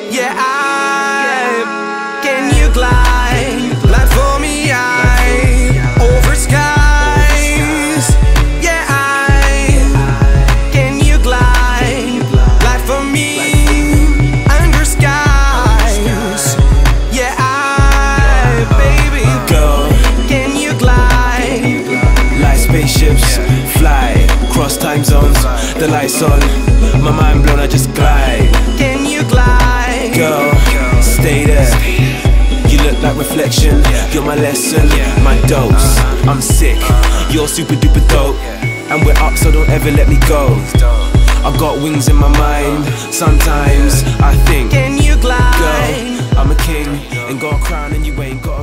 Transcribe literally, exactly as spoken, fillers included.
Yeah, I, can you glide, glide for me, I, over skies. Yeah, I, can you glide, glide for me, under skies. Yeah, I, baby, Girl, can you glide, like spaceships, fly, cross time zones, the lights on, my mind blown, I just glide. can you glide? Girl, stay there. You look like reflection, you're my lesson, my dose. I'm sick, you're super duper dope, and we're up, so don't ever let me go. I've got wings in my mind, sometimes I think, Can you glide? girl, I'm a king, and got a crown and you ain't got a